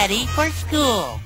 ready for school.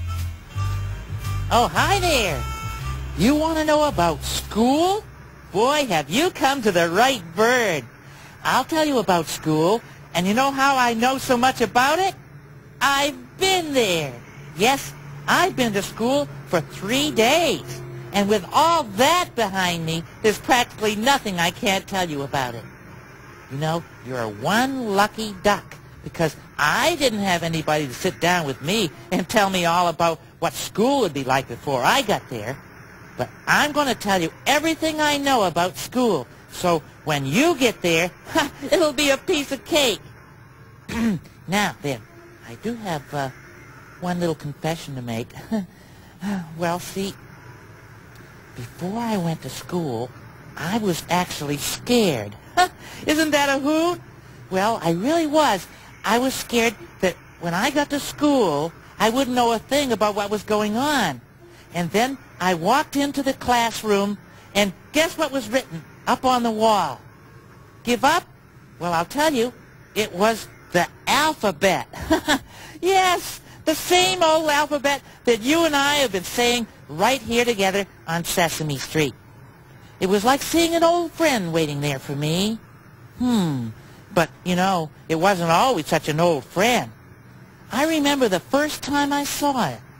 Oh, hi there. You want to know about school? Boy, have you come to the right bird. I'll tell you about school, and you know how I know so much about it? I've been there. Yes, I've been to school for 3 days. And with all that behind me, there's practically nothing I can't tell you about it. You know, you're one lucky duck, because I didn't have anybody to sit down with me and tell me all about what school would be like before I got there. But I'm going to tell you everything I know about school, so when you get there, it'll be a piece of cake. Now, then, I do have one little confession to make. Well, see, before I went to school, I was actually scared. Isn't that a hoot? Well, I really was. I was scared that when I got to school, I wouldn't know a thing about what was going on. And then I walked into the classroom, and guess what was written up on the wall? Give up? Well, I'll tell you, it was the alphabet. Yes, the same old alphabet that you and I have been saying right here together on Sesame Street. It was like seeing an old friend waiting there for me. But, you know, it wasn't always such an old friend. I remember the first time I saw it.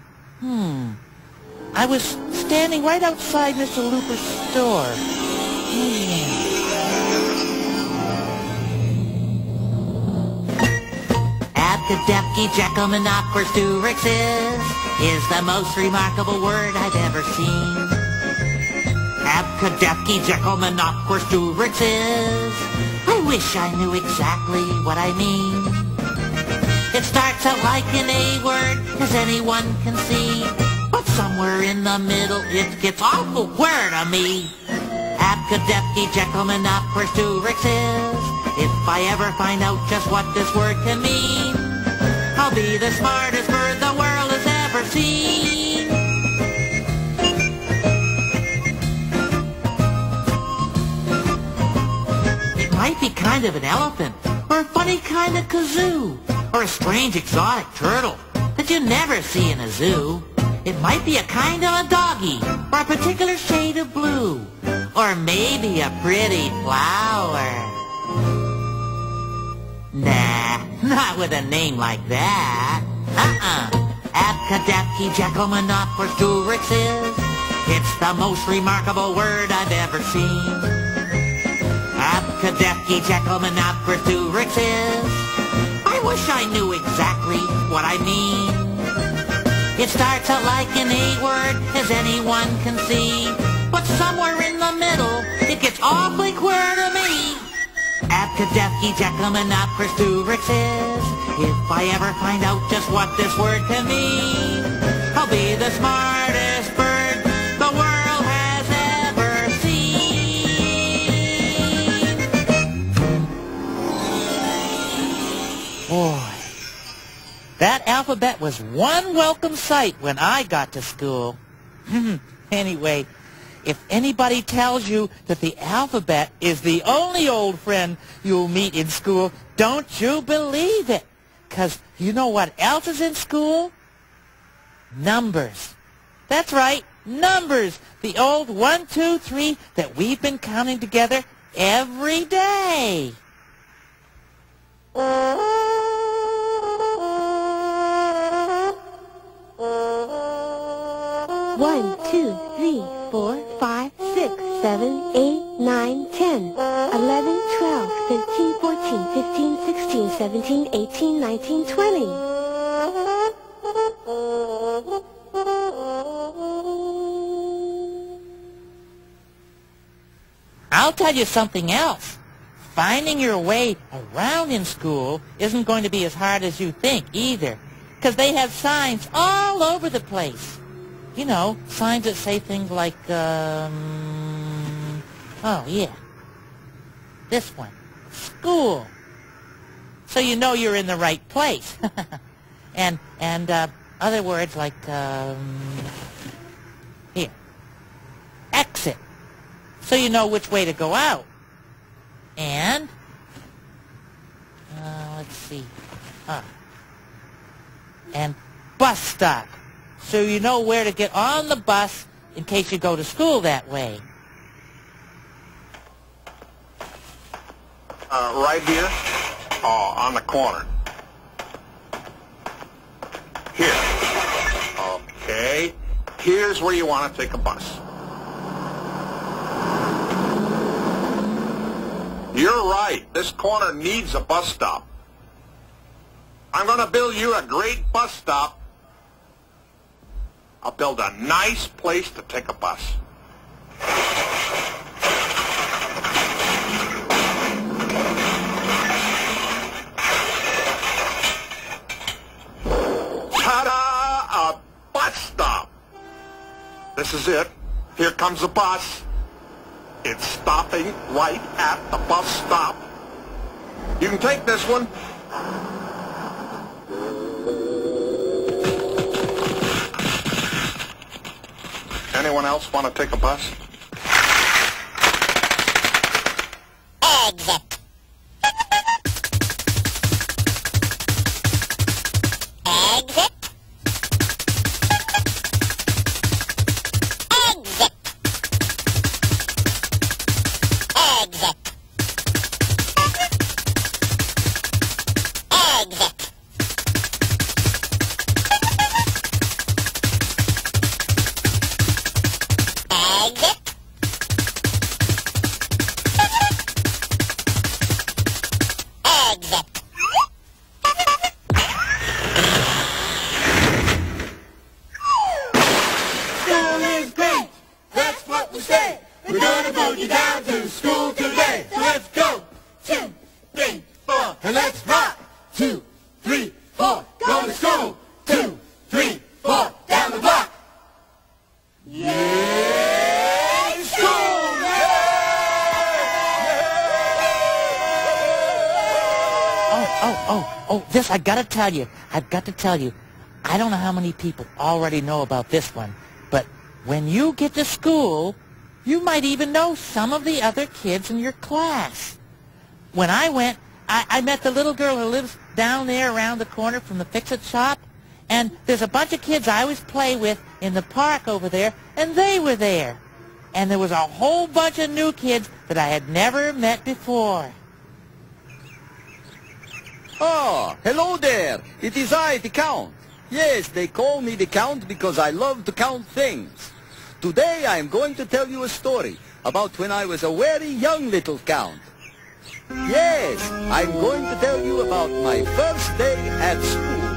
I was standing right outside Mr. Looper's store. Abcadabky-Jekyll-Monoquerstewrixes is the most remarkable word I've ever seen. Abcadabky-Jekyll-Monoquerstewrixes. I wish I knew exactly what I mean. It starts out like an A word, as anyone can see. But somewhere in the middle, it gets awful queer to me. Abcadabky-Jekyll-Monoquerstewrixes. If I ever find out just what this word can mean, I'll be the smartest bird the world has ever seen. It might be kind of an elephant, or a funny kind of kazoo, or a strange exotic turtle that you never see in a zoo. It might be a kind of a doggy, or a particular shade of blue, or maybe a pretty flower. Nah, not with a name like that. Abcadabky-Jekyll-Monoquerstewrixes. It's the most remarkable word I've ever seen. Abcadabky-Jekyll-Monoquerstewrixes. I wish I knew exactly what I mean. It starts out like an A word, as anyone can see. But somewhere in the middle, it gets awfully queer to me. Abcadabky-Jekyll-Monoquerstewrixes. If I ever find out just what this word can mean, I'll be the smartest bird the world has ever seen. Boy, that alphabet was one welcome sight when I got to school. Anyway, if anybody tells you that the alphabet is the only old friend you'll meet in school, don't you believe it. 'Cause you know what else is in school? Numbers. That's right, numbers. The old 1, 2, 3 that we've been counting together every day. 1, 2, 3, 4, 5, 6, 7, 8, 9, 10, 11, 12, 13, 14, 15, 16, 17, 18, 19, 20. I'll tell you something else. Finding your way around in school isn't going to be as hard as you think either, because they have signs all over the place. You know, signs that say things like, oh yeah, this one, school. So you know you're in the right place. and other words like, here, exit. So you know which way to go out. And, let's see, and bus stop, so you know where to get on the bus in case you go to school that way. Right here? Oh, on the corner. Here. Okay. Here's where you want to take a bus. You're right. This corner needs a bus stop. I'm going to build you a great bus stop. I'll build a nice place to take a bus. Ta-da! A bus stop. This is it. Here comes the bus. It's stopping right at the bus stop. You can take this one. Anyone else want to take a bus? Exit. Exit. Exit. Exit. Exit. School is great. That's what we say. We're gonna boot you down to school today. So let's go. 2, 3, 4, and let's rock. 2, 3, 4, go to school. 2, 3, 4, down the block. Yay! School! This, I've got to tell you. I don't know how many people already know about this one, but when you get to school, you might even know some of the other kids in your class. When I went, I met the little girl who lives down there around the corner from the fix-it shop, and there's a bunch of kids I always play with in the park over there, and they were there. And there was a whole bunch of new kids that I had never met before. Oh, hello there. It is I, the Count. Yes, they call me the Count because I love to count things. Today I am going to tell you a story about when I was a very young little Count. Yes, I'm going to tell you about my first day at school.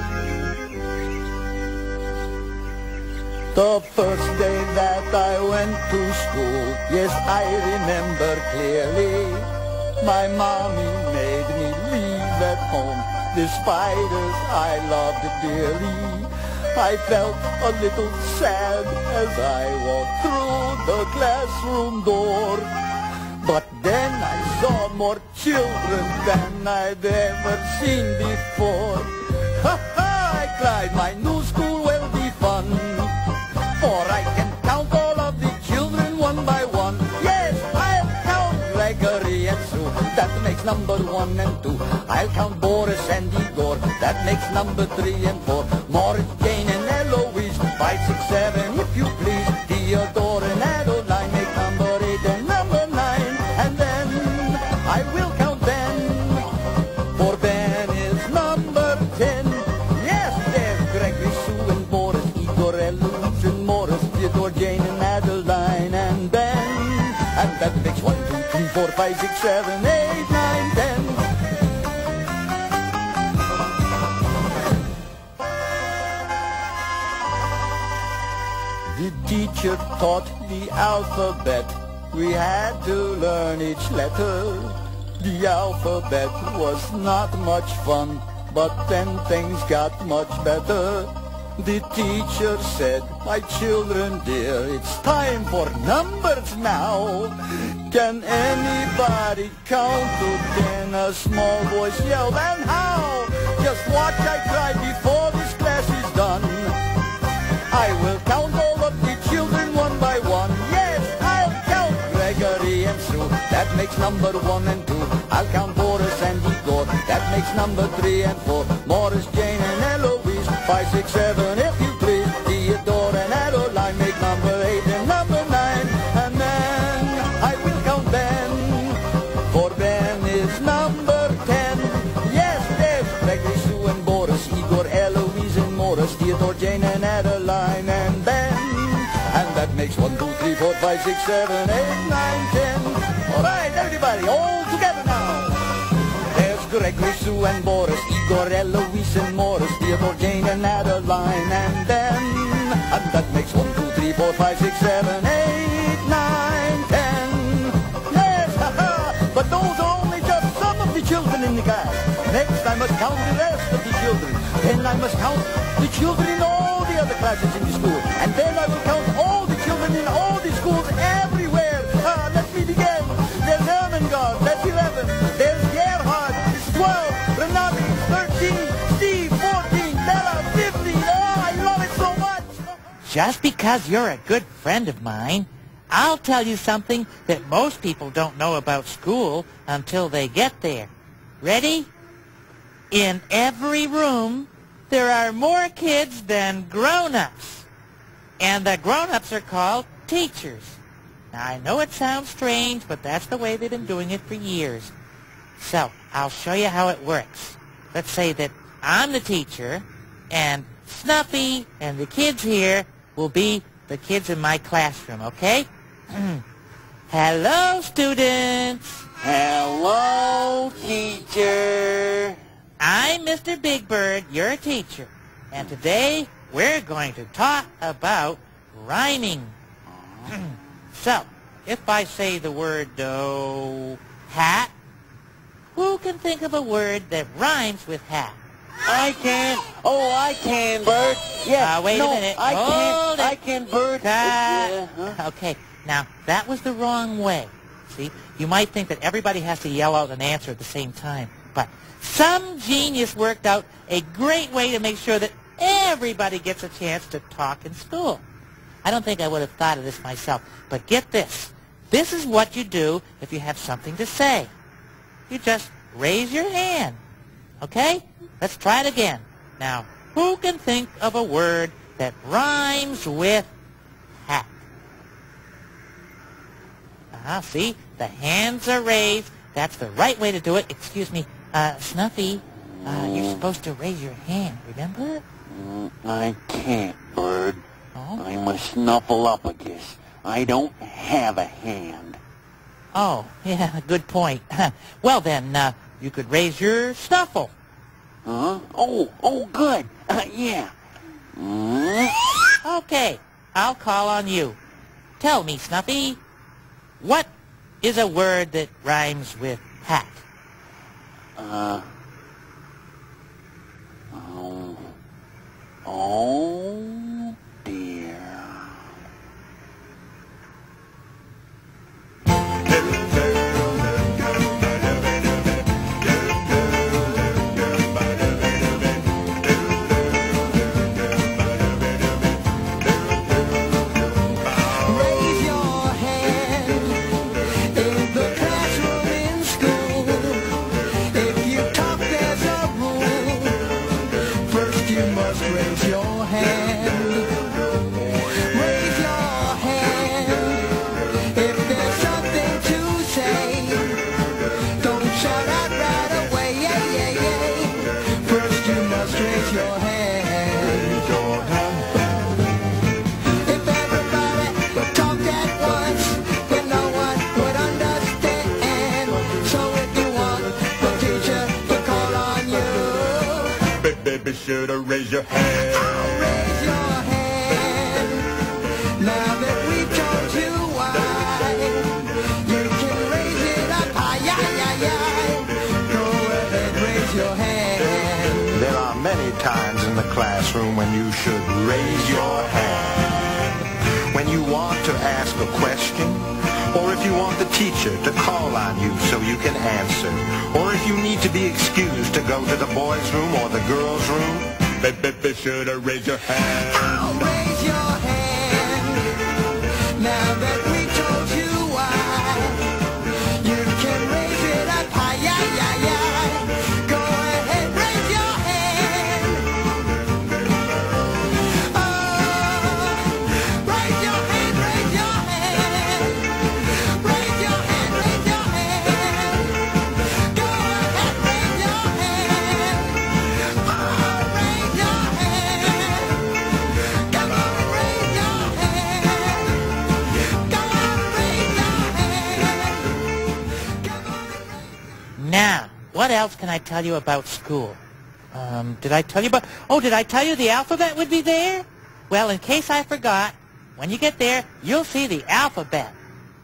The first day that I went to school, yes, I remember clearly. My mommy made me leave at home, despite as I loved it dearly. I felt a little sad as I walked through the classroom door. But then I saw more children than I'd ever seen before. Ha ha! I cried, my new school will be fun, for I can count all of the children one by one. Yes, I'll count Gregory and Sue, that makes number 1 and 2. I'll count Boris and Igor, that makes number 3 and 4. Morris, Jane and Eloise, 5, 6, 7, if you please. Theodore and Adeline make number 8 and number 9. And then I will count Ben, for Ben is number 10. Yes, there's Gregory, Sue and Boris, Igor, Eloise and Morris, Theodore, Jane and Adeline and Ben. And that makes 1, 2, 3, 4, 5, 6, 7, 8, 9, 10. The teacher taught the alphabet. We had to learn each letter. The alphabet was not much fun, but then things got much better. The teacher said, my children dear, it's time for numbers now. Can anybody count to 10? A small voice yelled, and how? Just watch, I cried, before this class is done. I will count all of the children one by one. Yes, I'll count Gregory and Sue, that makes number 1 and 2. I'll count Boris and Igor, that makes number 3 and 4. Morris, Jane and Eloise, 5, 6, 7, if you please. Theodore and Adeline make number 8 and number 9. And then I will count Ben, for Ben is number 10. Yes, there's Gregory, Sue and Boris, Igor, Eloise and Morris, Theodore, Jane and Adeline and Ben. And that makes 1, 2, 3, 4, 5, 6, 7, 8, 9, 10. All right, everybody, all together now. There's Gregory, Sue and Boris, Igor, Eloise and Morris, Theodore, Jane and Adeline and Ben. And that makes 1, 2, 3, 4, 5, 6, 7, 8, 9, 10. Yes, but those are only just some of the children in the class. Next, I must count the rest of the children. Then I must count the children in all the other classes in the school. And then I will count all the children in all the schools everywhere. Let me begin. There's Ermengarde, that's 11. There's Gerhard, it's 12. Renate, 13. Steve, 14. Bella, 15. Oh, I love it so much. Just because you're a good friend of mine, I'll tell you something that most people don't know about school until they get there. Ready? In every room, there are more kids than grown-ups. And the grown-ups are called teachers. Now, I know it sounds strange, but that's the way they've been doing it for years. So, I'll show you how it works. Let's say that I'm the teacher, and Snuffy and the kids here will be the kids in my classroom, okay? Hello, students. Hello, teacher. I'm Mr. Big Bird, your teacher, and today we're going to talk about rhyming. So, if I say the word hat, who can think of a word that rhymes with hat? I can. Oh, I can, Bert. Yeah. Wait no, a minute. I Hold can't. it. I can, Bert. Okay, now that was the wrong way. See, you might think that everybody has to yell out an answer at the same time, but some genius worked out a great way to make sure that everybody gets a chance to talk in school. I don't think I would have thought of this myself, but get this. This is what you do if you have something to say. You just raise your hand, okay? Let's try it again. Now, who can think of a word that rhymes with hat? See? The hands are raised. That's the right way to do it. Excuse me, Snuffy, you're supposed to raise your hand, remember? I can't, Bird. Oh? I'm a snuffleupagus. I don't have a hand. Oh, yeah, good point. Well then, you could raise your snuffle. Huh? Oh, good. Yeah. Okay, I'll call on you. Tell me, Snuffy, what is a word that rhymes with hat? Oh, dear. Be sure to raise your hand. Raise your hand. Now that we told you why, you can raise it up high. Go ahead, raise your hand. There are many times in the classroom when you should raise your hand. When you want to ask a question, or if you want the teacher to call on you so you can answer, or if you need to be excused to go to the boys' room or the girls' room, Be sure to raise your hand. Raise your hand. Now that we told you why, you can raise it up high. Go ahead, raise your hand. what else can I tell you about school? Did I tell you about... Oh, did I tell you the alphabet would be there? Well, in case I forgot, when you get there, you'll see the alphabet.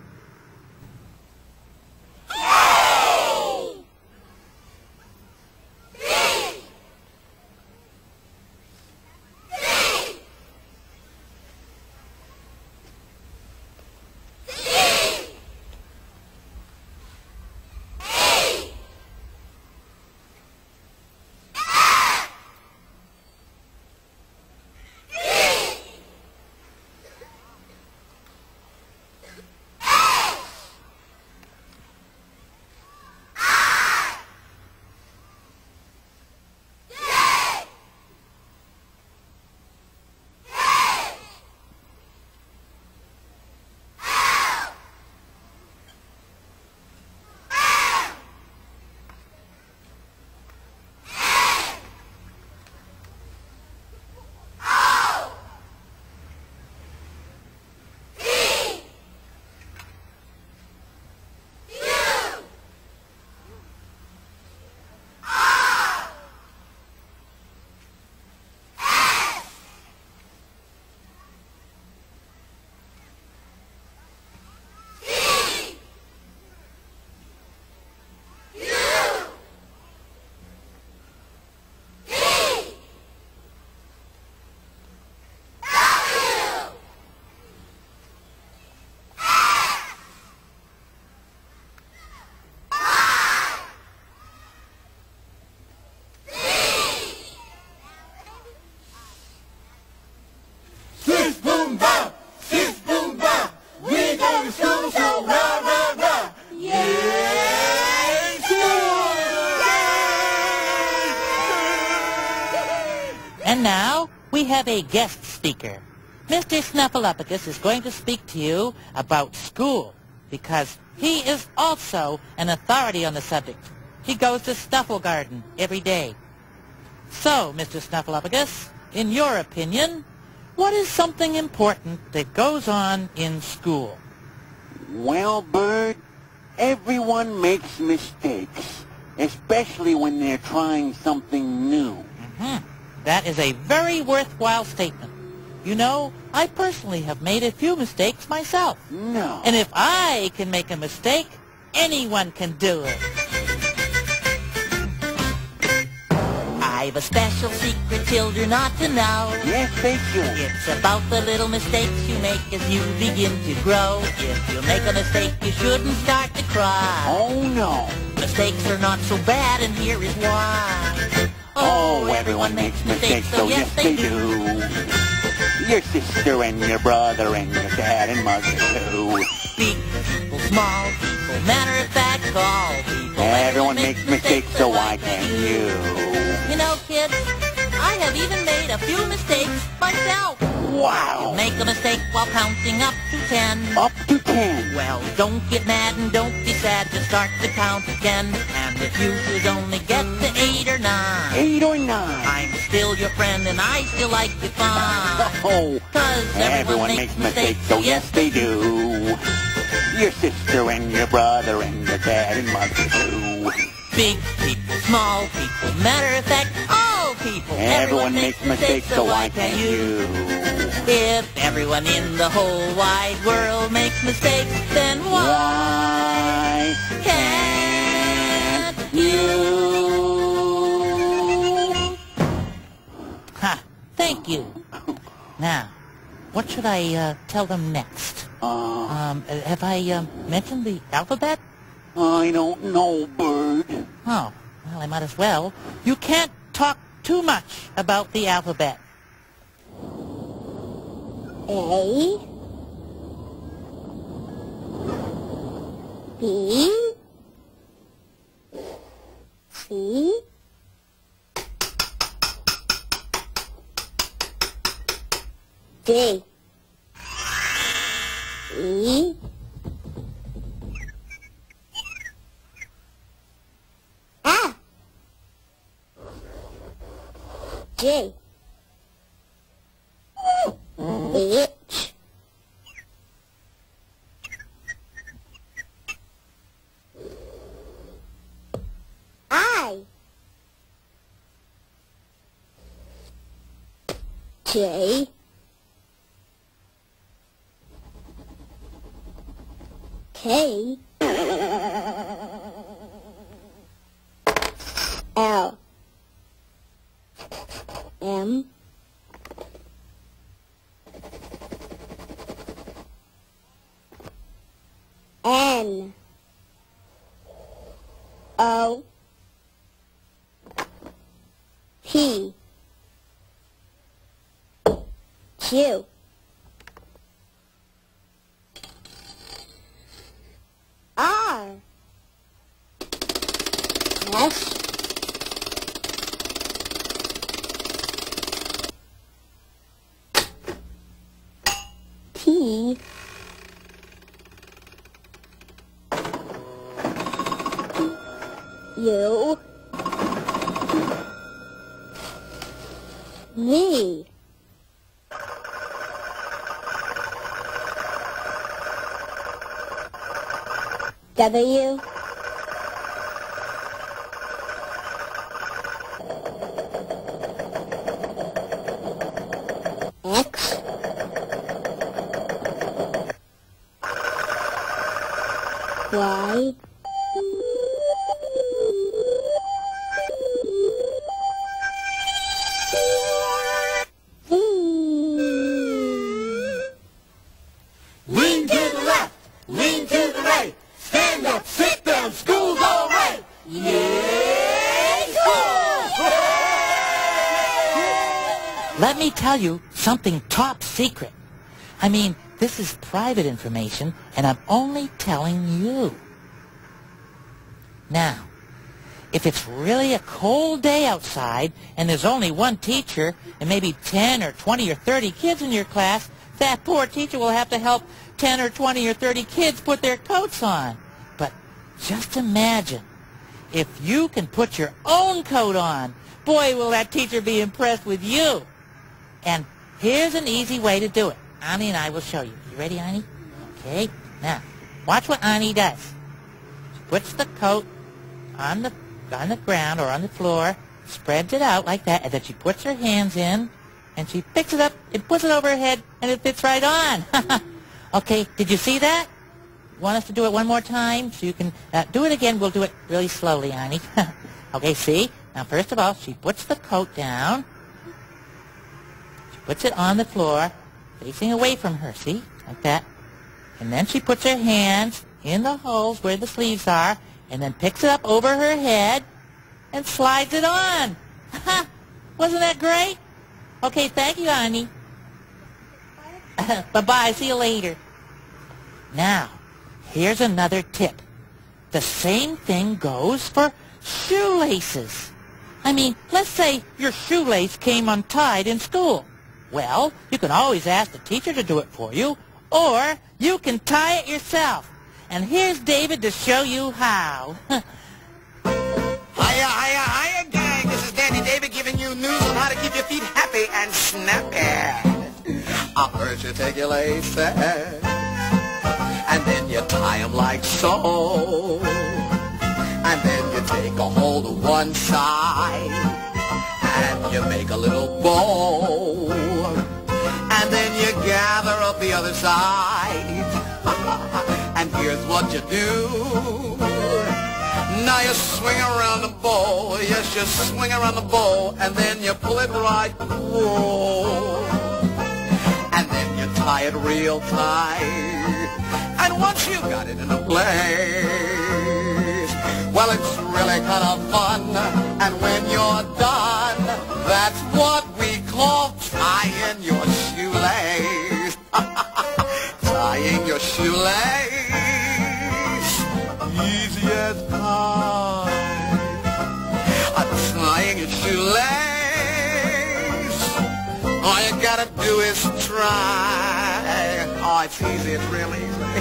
And now, we have a guest speaker. Mr. Snuffleupagus is going to speak to you about school, because he is also an authority on the subject. He goes to Snufflegarden every day. So, Mr. Snuffleupagus, in your opinion, what is something important that goes on in school? Well, Bird, everyone makes mistakes, especially when they're trying something new. That is a very worthwhile statement. You know, I personally have made a few mistakes myself. No. And if I can make a mistake, anyone can do it. I've a special secret children ought to know. Yes, they should. It's about the little mistakes you make as you begin to grow. If you make a mistake, you shouldn't start to cry. Oh, no. Mistakes are not so bad, and here is why. Oh, everyone makes mistakes, so yes, they do. Your sister and your brother and your dad and mother, too. Big people, small people, matter of fact, all people. Everyone makes mistakes, so why can't you? You know, kids, I have even made a few mistakes myself. Wow. You make a mistake while counting up to 10. Up to 10. Well, don't get mad and don't be sad, just start to count again. And if you should only get to 8 or 9, 8 or 9. I'm still your friend and I still like the fun. Oh, 'Cause everyone makes mistakes, so yes, they do. Your sister and your brother and your dad and mother, too. Big people, small people, matter of fact, all people. Everyone makes mistakes, so why can't you? If everyone in the whole wide world makes mistakes, then why can't you? Ha! Thank you. Now, what should I tell them next? Have I mentioned the alphabet? I don't know, Bird. Oh, well, I might as well. You can't talk too much about the alphabet. A, B, C, D, E, F, G, H, I, J, K, L, M, N, O, P, Q, R, S, T, U, V, W, X, Y, Z. Lean to the left, lean to the right. Stand up, sit down, school's all right. Yay, school! Let me tell you something top secret. I mean, this is private information, and I'm only telling you. Now, if it's really a cold day outside, and there's only one teacher, and maybe 10 or 20 or 30 kids in your class, that poor teacher will have to help 10 or 20 or 30 kids put their coats on. But just imagine, if you can put your own coat on, boy, will that teacher be impressed with you. And here's an easy way to do it. Annie and I will show you. You ready, Annie? Okay. Now, watch what Annie does. She puts the coat on the ground or on the floor, spreads it out like that, and then she puts her hands in, and she picks it up and puts it over her head, and it fits right on. Okay, did you see that? Want us to do it one more time so you can do it again? We'll do it really slowly, Annie. Okay, see? Now, first of all, she puts the coat down. She puts it on the floor, facing away from her, see? Like that. And then she puts her hands in the holes where the sleeves are, and then picks it up over her head and slides it on. Wasn't that great? Okay, thank you, Annie. Bye-bye. See you later. Now, here's another tip. The same thing goes for shoelaces. I mean, let's say your shoelace came untied in school. Well, you can always ask the teacher to do it for you, or you can tie it yourself. And here's David to show you how. Hiya, hiya, hiya, gang. This is Dandy David giving you news on how to keep your feet happy and snappy. First you take your laces, and then you tie them like so. And then you take a hold of one side, and you make a little bow. And then you gather up the other side. And here's what you do. Now you swing around the bow. Yes, you swing around the bow. And then you pull it right through. And then you tie it real tight. And once you've got it in a place, well, it's really kind of fun. And when you're done, that's what we call tying your shoelace. Tying your shoelace, easy as pie. Tying your shoelace, all you gotta do is try. Oh, it's easy, it's real easy.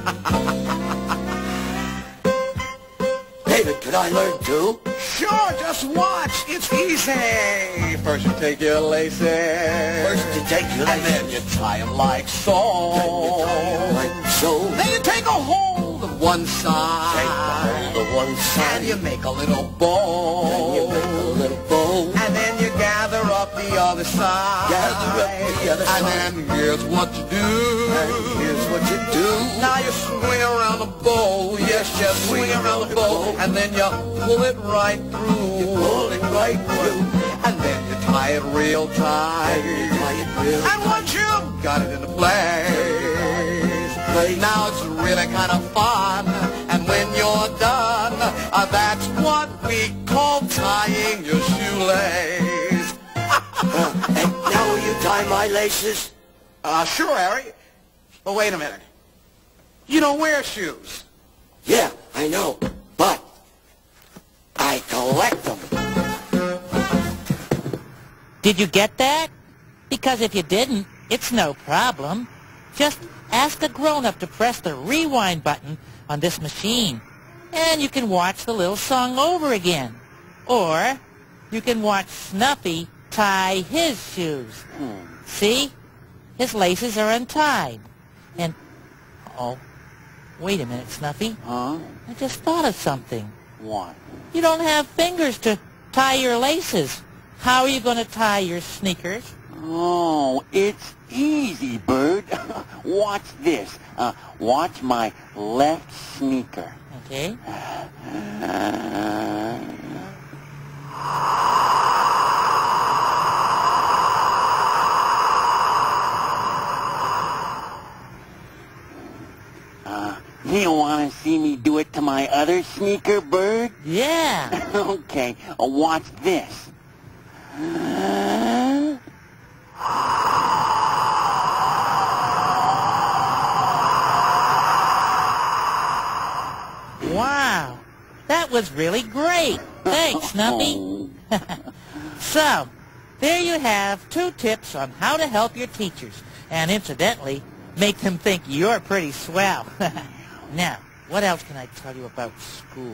David, could I learn too? Sure, just watch. It's easy. First you take your laces. First you take your and laces. then you tie them like so. Then you tie 'em like so. Then you take a hold of one side. Take a hold of one side. And you make a little bow. Then you make a little bow. And then you gather up the other other side. Gather up the other side. And then here's what you do. And here's what you do. Now you swing around the bowl. Yes, you swing around the bowl. And then you pull it right through. You pull it right through. And then you tie it real tight. And once you've got it in place, now it's really kind of fun. And when you're done, that's what we call tying your shoelace. And now will you tie my laces? Sure, Harry. But wait a minute. You don't wear shoes. Yeah, I know. But I collect them. Did you get that? Because if you didn't, it's no problem. Just ask a grown-up to press the rewind button on this machine, and you can watch the little song over again. Or you can watch Snuffy tie his shoes. See? His laces are untied. And, oh, wait a minute, Snuffy. Huh? I just thought of something. What? You don't have fingers to tie your laces. How are you going to tie your sneakers? Oh, it's easy, Bird. Watch this. Watch my left sneaker. Okay. You want to see me do it to my other sneaker, Bird? Yeah. Okay, watch this. Wow. That was really great. Thanks, Snuffy. So, there you have 2 tips on how to help your teachers. And incidentally, make them think you're pretty swell. Now, what else can I tell you about school?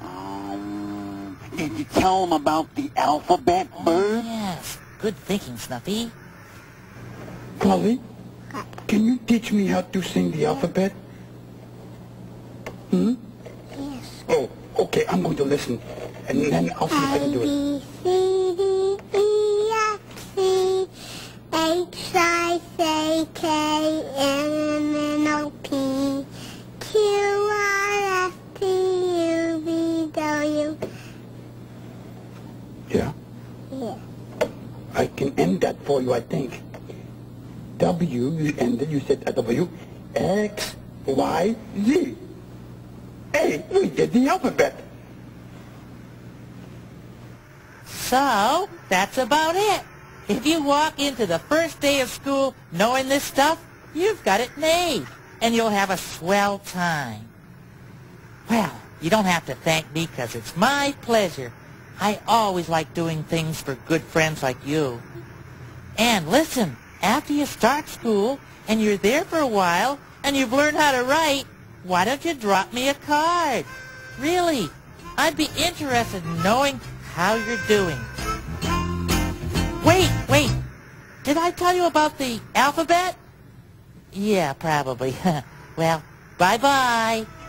Did you tell them about the alphabet, Bird? Yes. Good thinking, Snuffy. Polly, can you teach me how to sing the alphabet? Yes. Oh, okay, I'm going to listen, and then I'll see if I can do it. A, B, C, D, E, F, C, H, I, J, K, L, M, N, O, P, Q, R, S, T, U, V, W. Yeah? Yeah. I can end that for you, I think. W, you ended, you said W, X, Y, Z. Hey, we did the alphabet. So, that's about it. If you walk into the first day of school knowing this stuff, you've got it made, and you'll have a swell time. Well, you don't have to thank me, because it's my pleasure. I always like doing things for good friends like you. And listen, after you start school, and you're there for a while, and you've learned how to write, why don't you drop me a card? Really, I'd be interested in knowing how you're doing. Wait, did I tell you about the alphabet? Yeah, probably. Well, bye-bye.